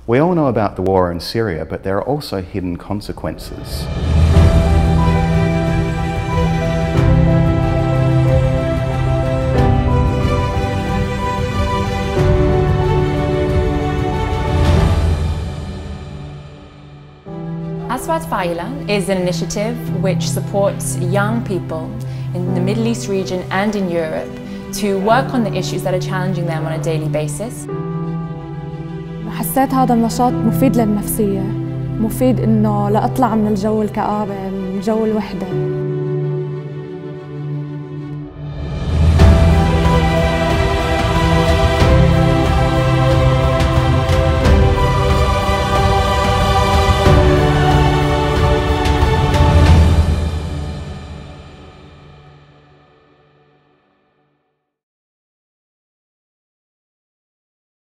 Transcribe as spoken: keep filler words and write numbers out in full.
We all know about the war in Syria, but there are also hidden consequences. Aswat Faeela is an initiative which supports young people in the Middle East region and in Europe to work on the issues that are challenging them on a daily basis. حسيت هذا النشاط مفيد للنفسية، مفيد إنه لأطلع من الجو الكآبة، من جو الوحدة.